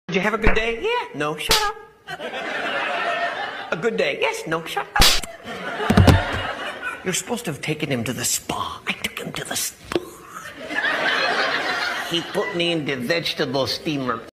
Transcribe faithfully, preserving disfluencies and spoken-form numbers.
Did you have a good day? Yeah. No, shut up. A good day? Yes. No, shut up. You're supposed to have taken him to the spa. I took him to the spa. He put me in the vegetable steamer.